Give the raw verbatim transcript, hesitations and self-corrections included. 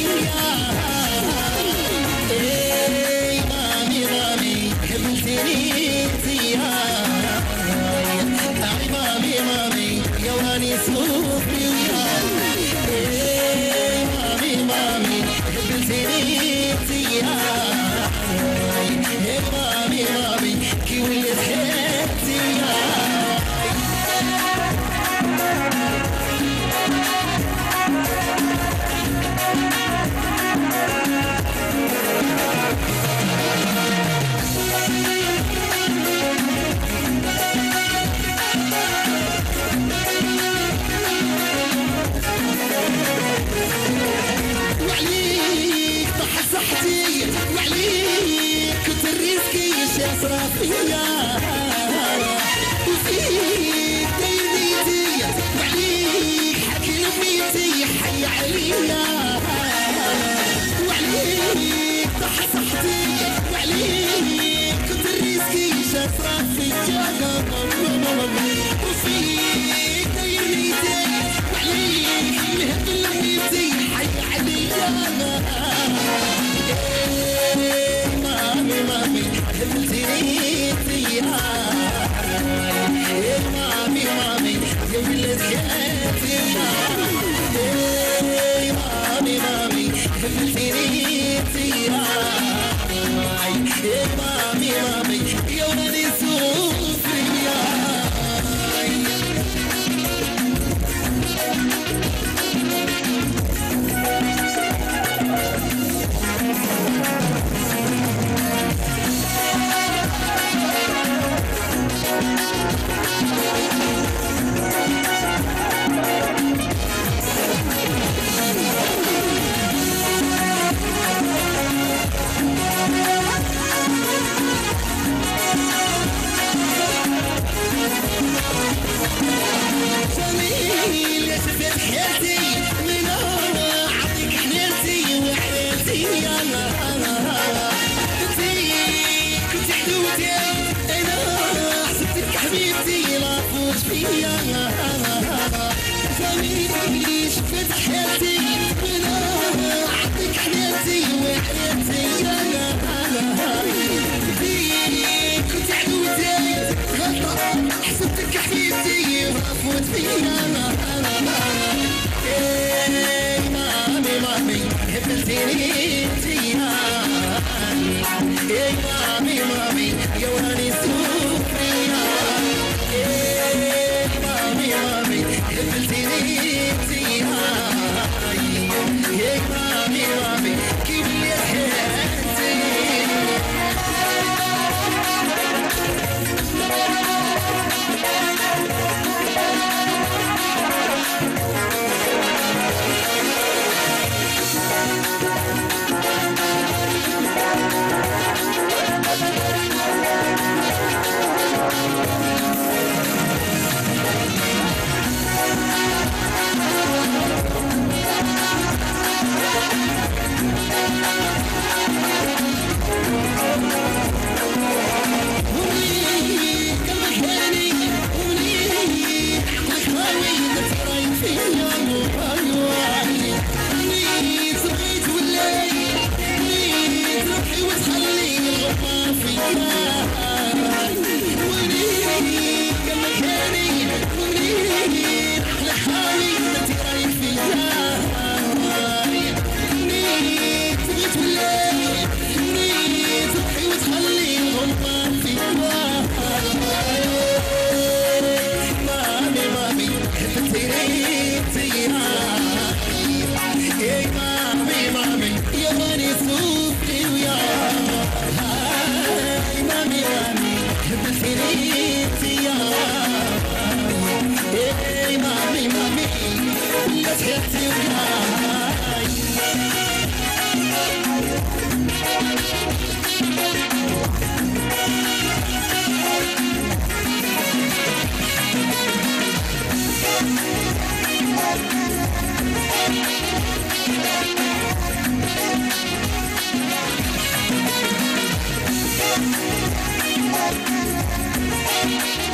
إيه مامي مامي حبلتيني انتيا أي مامي مامي يا وراني سوفي ويا إيه مامي مامي حبلتيني انتيا إيه مامي مامي كي وليت حياتي وعليك طاحت صحتي وعليك كنت الريسكي شاسرة فيا وفيك داير نيتي وعليك حكي لميتي حي عليا وعليك طاحت صحتي وعليك كنت الريسكي شاسرة فيا وفيك داير نيتي وعليك مهد لميتي حي عليا مامي مامي حبلتيني انتيا مامي مامي يا ولد حياتي مامي مامي حبلتيني انتيا مامي مامي يا ولد سوفيا جميل يا شفت حياتي من انا اعطيك حنيتي وحياتي انا انتي كنت عدوتي انا حسبتك حبيبتي لا تفوت فيا جميل شفت حياتي من انا اعطيك حنيتي وحياتي انا انتي كنت عدوتي حسبتك حبيبتي فوت فينا إيه مامي مامي حبلتيني انتيا إيه مامي مامي يا وراني سوفيا إيه مامي مامي حبلتيني انتيا إيه مامي مامي كي وليت حياتي Thank you.